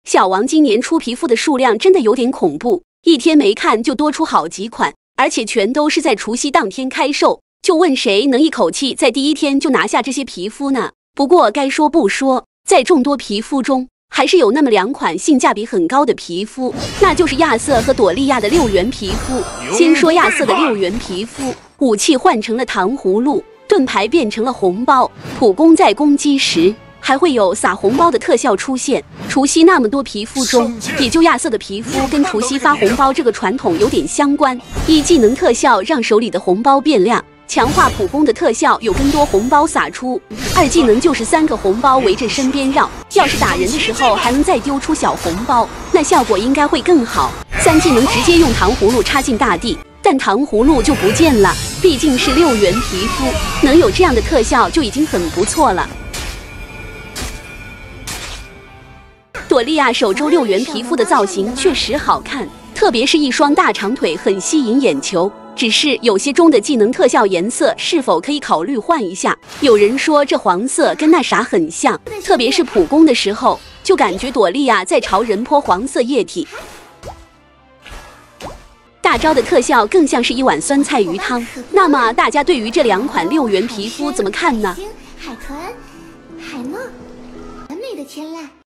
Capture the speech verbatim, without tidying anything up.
小王今年出皮肤的数量真的有点恐怖，一天没看就多出好几款，而且全都是在除夕当天开售。就问谁能一口气在第一天就拿下这些皮肤呢？不过该说不说，在众多皮肤中，还是有那么两款性价比很高的皮肤，那就是亚瑟和朵莉亚的六元皮肤。先说亚瑟的六元皮肤，武器换成了糖葫芦，盾牌变成了红包，普攻在攻击时还会有撒红包的特效出现。除夕那么多皮肤中，也就亚瑟的皮肤跟除夕发红包这个传统有点相关。一技能特效让手里的红包变亮，强化普攻的特效有更多红包撒出。二技能就是三个红包围着身边绕，要是打人的时候还能再丢出小红包，那效果应该会更好。三技能直接用糖葫芦插进大地，但糖葫芦就不见了，毕竟是六元皮肤，能有这样的特效就已经很不错了。朵莉亚手周六元皮肤的造型确实好看，特别是一双大长腿很吸引眼球。只是有些中的技能特效颜色是否可以考虑换一下？有人说这黄色跟那啥很像，特别是普攻的时候，就感觉朵莉亚在朝人泼黄色液体。大招的特效更像是一碗酸菜鱼汤。那么大家对于这两款六元皮肤怎么看呢？ 海豚、海梦，完美的天籁。